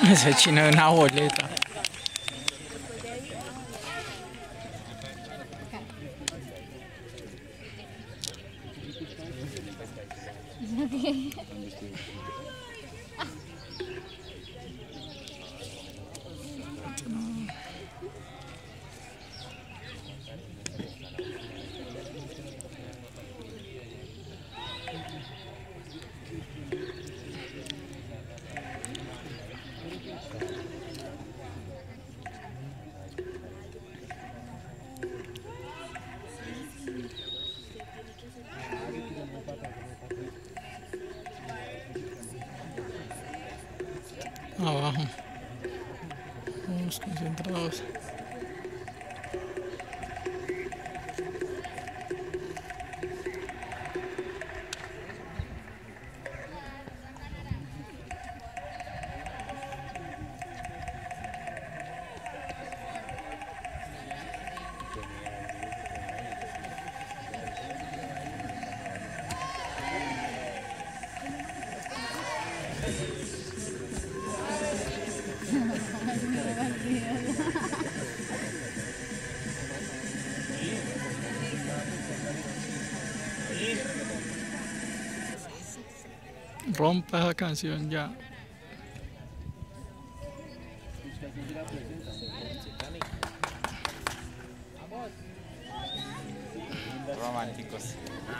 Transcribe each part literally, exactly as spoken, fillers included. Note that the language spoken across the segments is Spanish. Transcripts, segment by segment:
Ese chino de una boleta. Abajo. Vamos concentrados. Rompa esa canción ya. Románticos.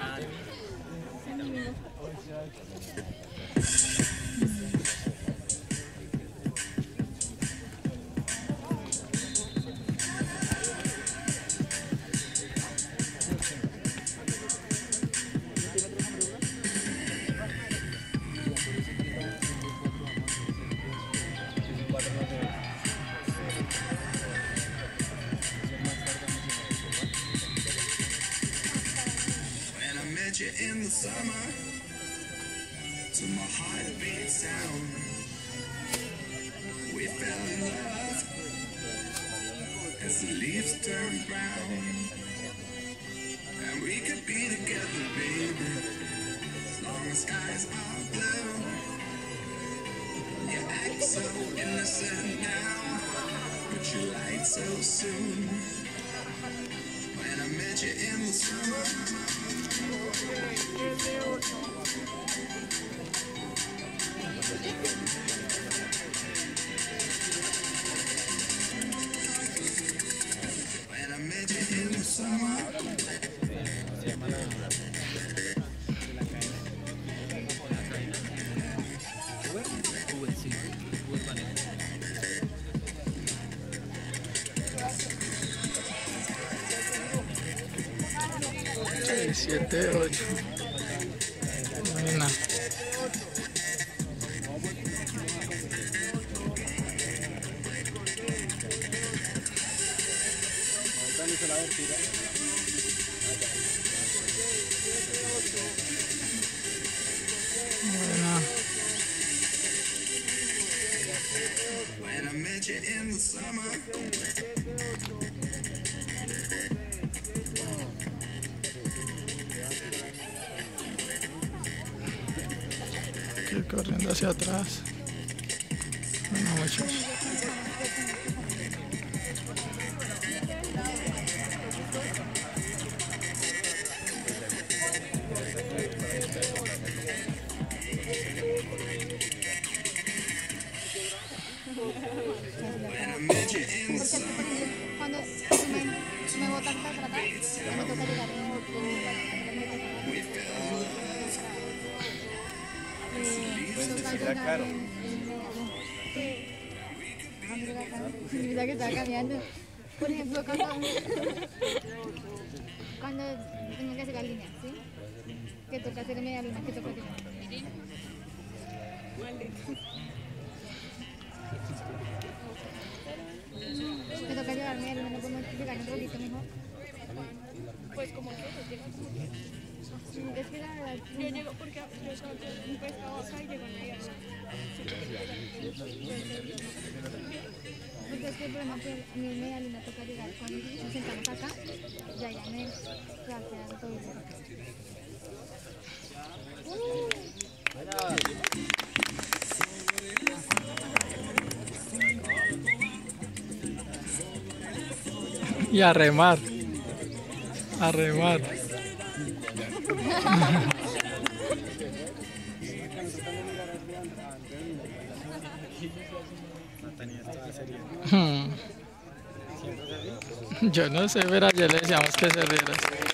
In the summer, to my heartbeat sound, we fell in love as the leaves turn brown, and we could be together, baby, as long as skies are blue. You act so innocent now, but you lied so soon. When I met you in the summer, when I met you in the summer. siete, ocho. Buena. Buena. When I met you in the summer. Corriendo hacia atrás. Bueno, muchachos. Cuando me, me botan para tratar, me toca llegar en Claro. Mira que estaba cambiando. Por ejemplo, cuando, cuando tengo que hacer la línea, ¿sí? Que toca hacer media luna, que toca hacer. Me toca llevar media luna, no podemos llegar un poquito mejor. Pues como que te llegas. Es que la verdad, Yo llego porque yo solo un pescado acá y llego en media hora. porque es que el problema es que a mí en media luna toca llegar cuando nos sentamos acá, ya ya me va a quedar todo bien. Uh. Y a remar. A remar. Hmm. Yo no sé, pero ayer le decíamos que se riera.